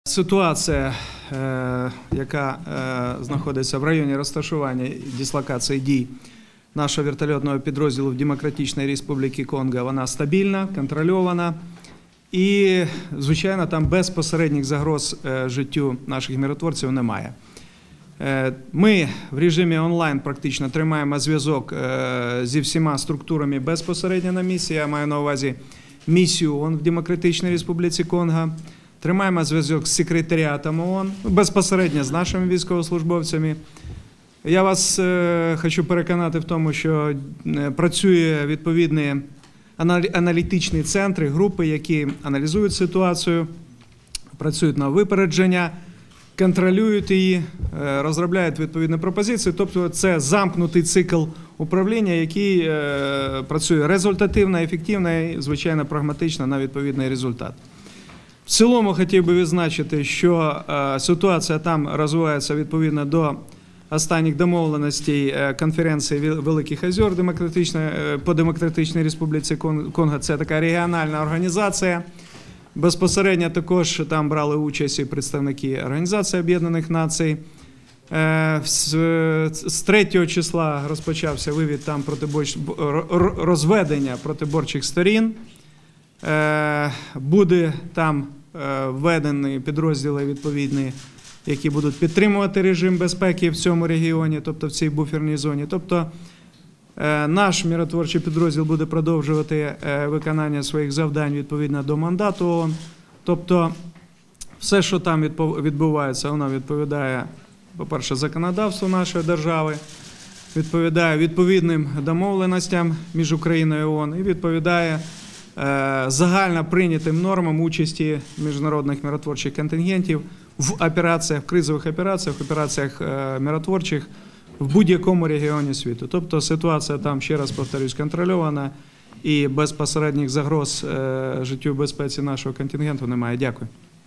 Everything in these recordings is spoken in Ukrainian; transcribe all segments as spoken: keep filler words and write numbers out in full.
Ситуація, яка знаходиться в районі розташування дислокації дій нашого вертольотного підрозділу в Демократичній Республіці Конго, вона стабільна, контрольована і, звичайно, там безпосередніх загроз життю наших миротворців немає. Ми в режимі онлайн практично тримаємо зв'язок зі всіма структурами безпосередньо на місці. Я маю на увазі місію ООН в Демократичній Республіці Конго. Тримаємо зв'язок з секретаріатом ООН, безпосередньо з нашими військовослужбовцями. Я вас е, хочу переконати в тому, що працює відповідні аналітичні центри, групи, які аналізують ситуацію, працюють на випередження, контролюють її, е, розробляють відповідні пропозиції. Тобто це замкнутий цикл управління, який е, працює результативно, ефективно і, звичайно, прагматично на відповідний результат. В цілому хотів би відзначити, що е, ситуація там розвивається відповідно до останніх домовленостей конференції Великих Озер по Демократичній Республіці Конго. Це така регіональна організація. Безпосередньо також там брали участь і представники Організації Об'єднаних Націй. Е, з третього числа розпочався вивід там протиборч... розведення протиборчих сторін. Е, буде там введені підрозділи відповідні, які будуть підтримувати режим безпеки в цьому регіоні, тобто в цій буферній зоні. Тобто наш миротворчий підрозділ буде продовжувати виконання своїх завдань відповідно до мандату ООН. Тобто все, що там відбувається, воно відповідає, по-перше, законодавству нашої держави, відповідає відповідним домовленостям між Україною і ООН і відповідає загально прийнятим нормам участі міжнародних миротворчих контингентів в операціях, в кризових операціях, в операціях миротворчих в будь-якому регіоні світу. Тобто ситуація там, ще раз повторюсь, контрольована і безпосередніх загроз життю і безпеці нашого контингенту немає. Дякую.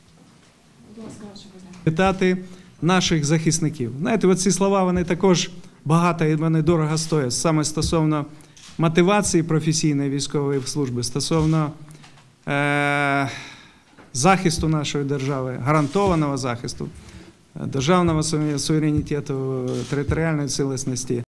Вітати наших захисників. Знаєте, оці слова, вони також багато і вони дорого стоять, саме стосовно мотивації професійної військової служби, стосовно е, захисту нашої держави, гарантованого захисту, державного суверенітету, територіальної цілісності.